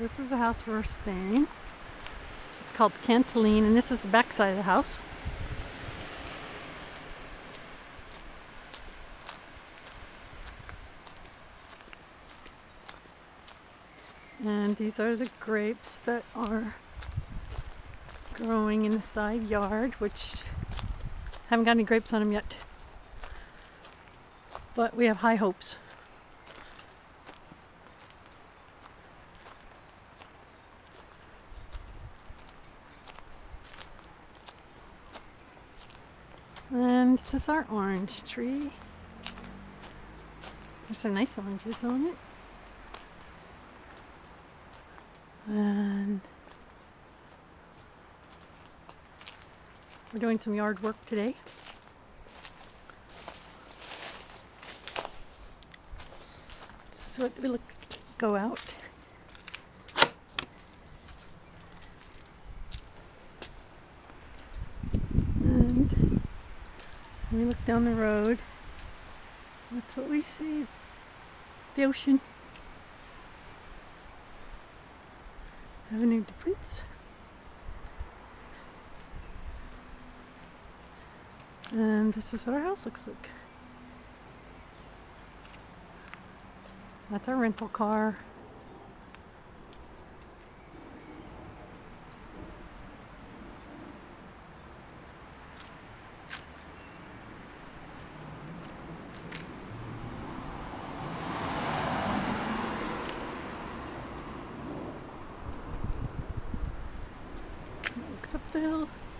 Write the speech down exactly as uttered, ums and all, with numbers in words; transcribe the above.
This is the house we're staying. It's called Cantilene, and this is the back side of the house. And these are the grapes that are growing in the side yard, which haven't got any grapes on them yet. But we have high hopes. And this is our orange tree. There's some nice oranges on it. And we're doing some yard work today. This is what we look go out. And when we look down the road, that's what we see. The ocean. Avenue de Prince. And this is what our house looks like. That's our rental car. Looks up the hill.